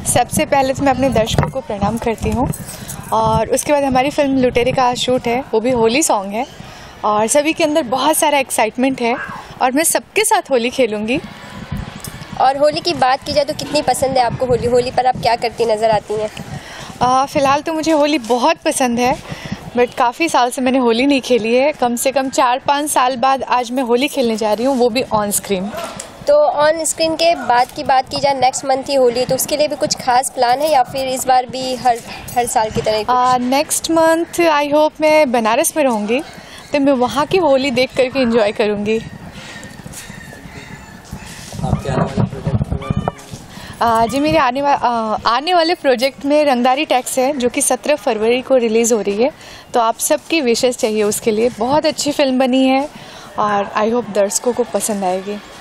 सबसे पहले तो मैं अपने दर्शकों को प्रणाम करती हूँ और उसके बाद हमारी फिल्म लुटेरे का शूट है, वो भी होली सॉन्ग है और सभी के अंदर बहुत सारा एक्साइटमेंट है और मैं सबके साथ होली खेलूँगी। और होली की बात की जाए तो कितनी पसंद है आपको होली? होली पर आप क्या करती नज़र आती हैं? फ़िलहाल तो मुझे होली बहुत पसंद है, बट काफ़ी साल से मैंने होली नहीं खेली है। कम से कम 4-5 साल बाद आज मैं होली खेलने जा रही हूँ, वो भी ऑन स्क्रीन। तो ऑन स्क्रीन के बाद की बात की जाए, नेक्स्ट मंथ ही होली है, तो उसके लिए भी कुछ खास प्लान है या फिर इस बार भी हर साल की तरह? नेक्स्ट मंथ आई होप मैं बनारस में रहूँगी, तो मैं वहाँ की होली देख करके एंजॉय करूँगी। जी, मेरे आने वाले प्रोजेक्ट में रंगदारी टैक्स है, जो कि 17 फरवरी को रिलीज़ हो रही है, तो आप सबकी विशेस चाहिए उसके लिए। बहुत अच्छी फिल्म बनी है और आई होप दर्शकों को पसंद आएगी।